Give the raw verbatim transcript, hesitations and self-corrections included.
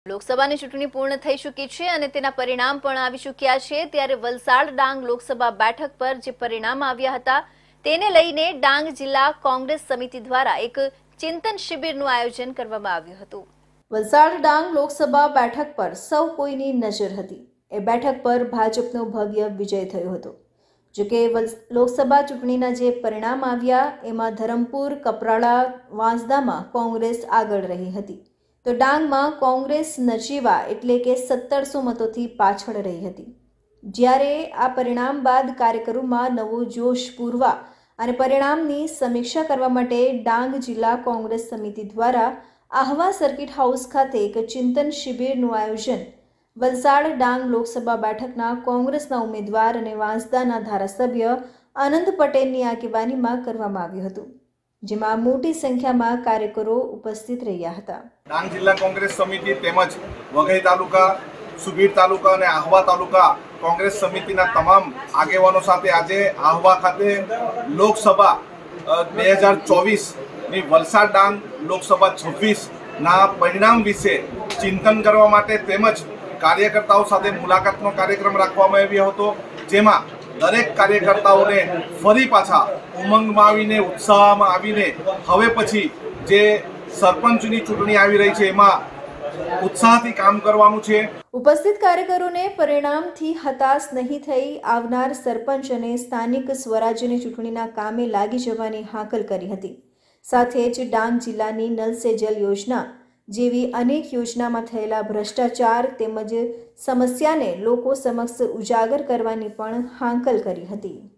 લોકસભાની ચૂંટણી પૂર્ણ થઈ ચૂકી છે અને તેના પરિણામ પણ આવી ચૂક્યા છે ત્યારે વલસાડ ડાંગ લોકસભા બેઠક પર જે પરિણામ આવ્યા હતા તેને લઈને ડાંગ જિલ્લા કોંગ્રેસ સમિતિ દ્વારા એક ચિંતન શિબિરનું આયોજન કરવામાં આવ્યું હતું। વલસાડ ડાંગ લોકસભા બેઠક પર સૌ કોઈની નજર હતી। એ બેઠક પર ભાજપનો ભવ્ય વિજય થયો હતો। જો કે લોકસભા ચૂંટણીના જે પરિણામ આવ્યા એમાં ધરમપુર, કપરાડા, વાંસદામાં કોંગ્રેસ આગળ રહી હતી તો ડાંગમાં કોંગ્રેસ નજીવા એટલે કે સત્તરસો મતોથી પાછળ રહી હતી। જ્યારે આ પરિણામ બાદ કાર્યકરોમાં નવો જોશ પૂરવા અને પરિણામની સમીક્ષા કરવા માટે ડાંગ જિલ્લા કોંગ્રેસ સમિતિ દ્વારા આહવા સર્કિટ હાઉસ ખાતે એક ચિંતન શિબિરનું આયોજન વલસાડ ડાંગ લોકસભા બેઠકના કોંગ્રેસના ઉમેદવાર અને વાંસદાના ધારાસભ્ય આનંદ પટેલની આગેવાનીમાં કરવામાં આવ્યું હતું, જેમાં મોટી સંખ્યામાં કાર્યકરો ઉપસ્થિત રહ્યા હતા। ડાંગ જિલ્લા કોંગ્રેસ સમિતિ તેમજ વઘઈ તાલુકા, સુબીર તાલુકા અને આહવા તાલુકા કોંગ્રેસ સમિતિના તમામ આગેવાનો સાથે આજે આહવા ખાતે લોકસભા બે હજાર ચોવીસ ની વલસાડ ડાંગ લોકસભા છવ્વીસ ના પરિણામ વિશે ચિંતન કરવા માટે તેમજ કાર્યકર્તાઓ સાથે મુલાકાતનો કાર્યક્રમ રાખવામાં આવ્યો હતો, જેમાં દરેક કાર્યકર્તાઓને ફરી પાછા ઉમંગમાં આવીને ઉત્સાહમાં આવીને હવે પછી જે સરપંચની ચૂંટણી આવી રહી છે એમાં ઉત્સાહથી કામ કરવાનું છે। ઉપસ્થિત કાર્યકરોને પરિણામથી હતાશ નહીં થઈ આવનાર સરપંચ અને સ્થાનિક સ્વરાજ્યની ચૂંટણીના કામે લાગી જવાની હાકલ કરી હતી। સાથે જ ડાંગ જિલ્લાની નલ સે જલ યોજના જેવી અનેક યોજનામાં થયેલા ભ્રષ્ટાચાર તેમજ સમસ્યાને લોકો સમક્ષ ઉજાગર કરવાની પણ હાંકલ કરી હતી।